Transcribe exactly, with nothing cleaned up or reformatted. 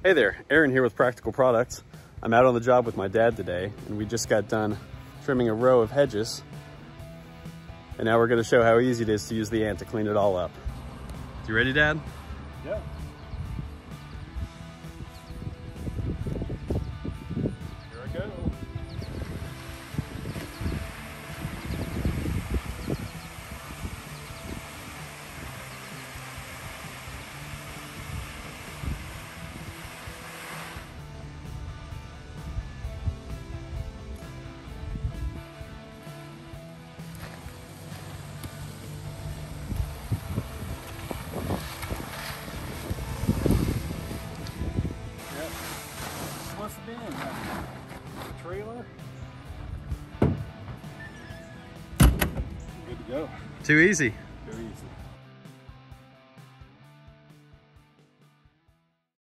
Hey there, Aaron here with Practical Products. I'm out on the job with my dad today, and we just got done trimming a row of hedges. And now we're gonna show how easy it is to use the ant to clean it all up. You ready, Dad? Yeah. Here I go. Must have been a trailer. Good to go. Too easy.